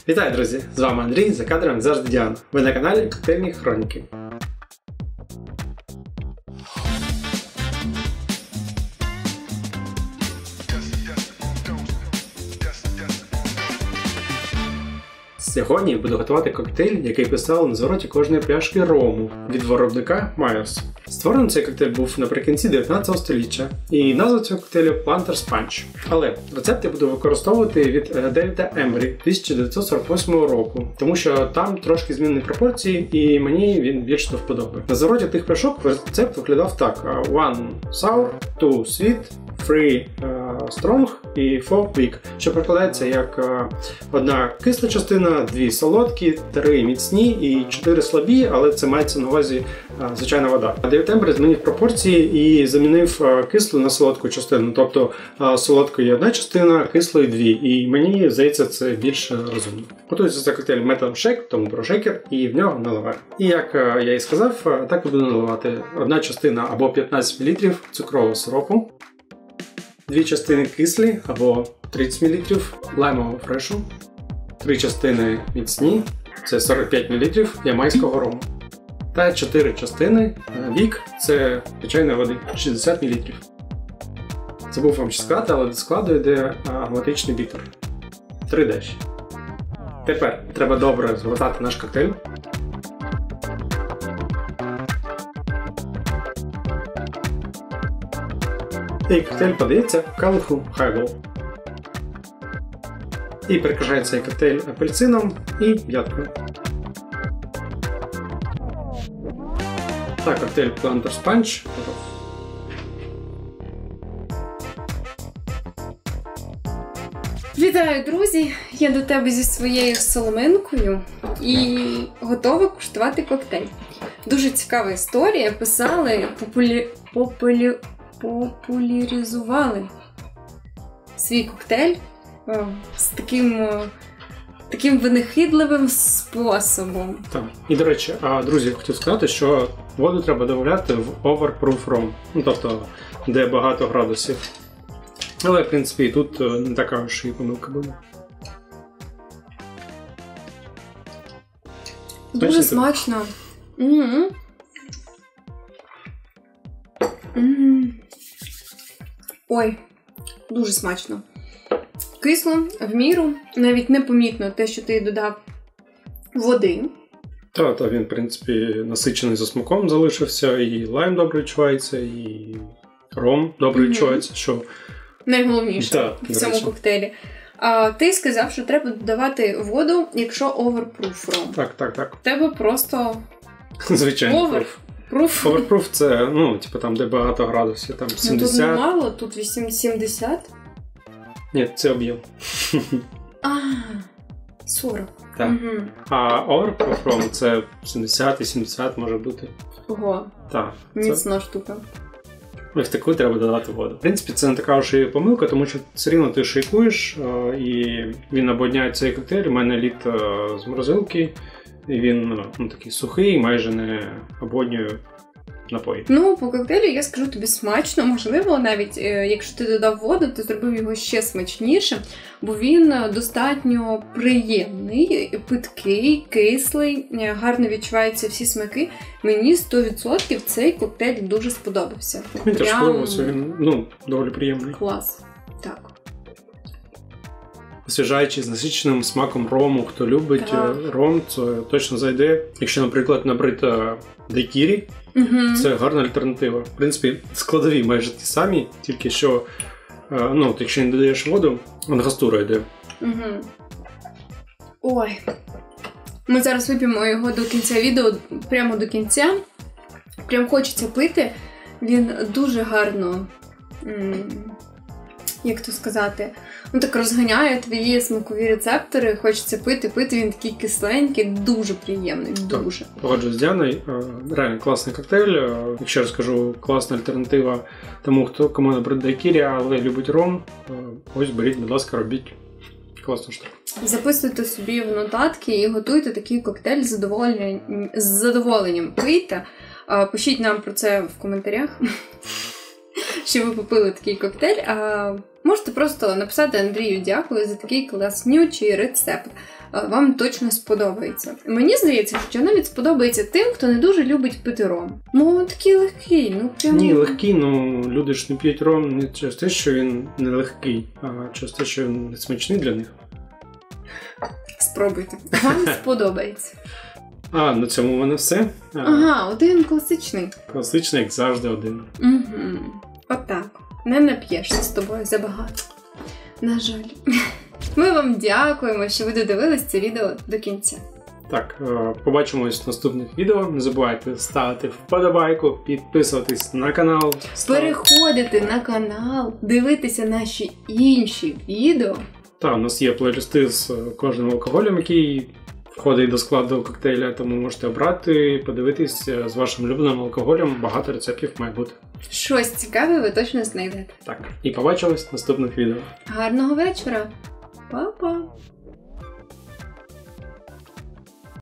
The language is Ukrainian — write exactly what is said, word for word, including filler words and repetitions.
Вітаю, друзі! З вами Андрій, за кадром завжди Діана. Ви на каналі Коктейльні Хроніки. Сьогодні буду готувати коктейль, який писали на звороті кожної пляшки рому від виробника Myers. Створений цей коктейль був наприкінці дев'ятнадцятого століття, і назва цього коктейлю Planter's Punch. Але рецепт я буду використовувати від Девіда Ембрі тисяча дев'ятсот сорок восьмого року, тому що там трошки змінені пропорції, і мені він більш до вподоби. На звороті тих пляшок рецепт виглядав так: one sour, two sweet, three strong і four weak, що перекладається як одна кисла частина, дві солодкі, три міцні і чотири слабі, але це мається на увазі звичайна вода. Девід Ембрі змінив пропорції і замінив кислу на солодку частину, тобто солодкої одна частина, кислої дві, і мені здається це більш розумно. Готується цей коктейль методом шейк, тому про шейкер, і в нього наливаю. І як я і сказав, так і буду наливати одна частина або п'ятнадцять мілілітрів цукрового сиропу, дві частини кислі або тридцять мілілітрів лаймового фрешу, три частини міцні, це сорок п'ять мілілітрів ямайського рому, та чотири частини вік, це звичайної води, шістдесят мілілітрів. Забув вам ще сказати, але до складу йде ароматичний бітер. Три дещі. Тепер треба добре згортати наш коктейль. І коктейль подається в келиху Highball. І прикрашає цей коктейль апельсином і ядкою. Так, коктейль Planter's Punch готов. Вітаю, друзі! Я до тебе зі своєю соломинкою і готова куштувати коктейль. Дуже цікава історія. Писали, популі... популі... популяризували свій коктейль о, з таким, таким винахідливим способом. Так. І, до речі, друзі, хотів сказати, що воду треба додавати в overproof rum, ну, тобто, де багато градусів. Але, в принципі, тут не така ж і помилка буде. Дуже смачно. Mm-hmm. Mm-hmm. Ой, дуже смачно. Кисло, в міру, навіть непомітно те, що ти додав води. Так, та, він, в принципі, насичений за смаком залишився, і лайм добре відчувається, і ром добре mm-hmm. відчувається, що... Найголовніше так, в цьому коктейлі. А, ти сказав, що треба додавати воду, якщо overproof ром. Так, так, так. Тебе просто... Звичайно. Over. Proof. Overproof це, ну, типу там, де багато градусів, там сімдесят. Ну, тут немало, тут сімдесят. Ні, це об'єм. А, сорок. Так. Угу. А Overproof rum це сімдесят і сімдесят може бути. Ого. Так. Міцна це... штука. І в таку треба додати воду. В принципі, це не така вже і помилка, тому що все рівно ти шейкуєш, і він ободняє цей коктейль. У мене лід з морозилки, і він ну, такий сухий, майже не ободнює напої. Ну, по коктейлю я скажу тобі смачно. Можливо, навіть якщо ти додав воду, ти зробив його ще смачніше, бо він достатньо приємний, питкий, кислий, гарно відчуваються всі смаки. Мені сто відсотків цей коктейль дуже сподобався. Він теж сподобався, він ну, доволі приємний. Клас. Так. Освіжаючий, з насиченим смаком рому. Хто любить так. ром, це точно зайде. Якщо, наприклад, набрити дайкірі, угу. це гарна альтернатива. В принципі, складові майже ті самі, тільки що, ну, от якщо не додаєш воду, ангастура йде. Угу. Ой. Ми зараз вип'ємо його до кінця відео, прямо до кінця. Прям хочеться пити. Він дуже гарно, як то сказати, ну так розганяє твої смакові рецептори. Хочеться пити, пити. Він такий кисленький, дуже приємний, дуже. Погоджуюсь з Діаною. Реально класний коктейль. Якщо розкажу, класна альтернатива тому, хто кому набрид дайкірі, але любить ром. Ось беріть, будь ласка, робіть. Класна штука. Записуйте собі в нотатки і готуйте такий коктейль з задоволенням. З задоволенням пийте. Пишіть нам про це в коментарях, що ви попили такий коктейль. Можете просто написати Андрію дякую за такий класнючий рецепт. вам точно сподобається. Мені здається, що навіть сподобається тим, хто не дуже любить пити ром. Ну, такий легкий, ну прямо... Ні, легкий, ну люди ж не п'ють ром не через те, що він не легкий, а через те, що він не смачний для них. Спробуйте. Вам сподобається. А, на цьому в мене все. Ага, один класичний. Класичний, як завжди, один. Угу. Отак. Не нап'єшся з тобою забагато. На жаль. Ми вам дякуємо, що ви додивились це відео до кінця. Так, побачимось в наступних відео. Не забувайте ставити вподобайку, підписуватись на канал. Став... Переходити на канал, дивитися наші інші відео. Так, у нас є плейлисти з кожним алкоголем, який входить до складу коктейля, тому можете обрати, подивитись з вашим улюбленим алкоголем. Багато рецептів має бути. Щось цікаве ви точно знайдете. Так, і побачимось в наступних відео. Гарного вечора! Па-па!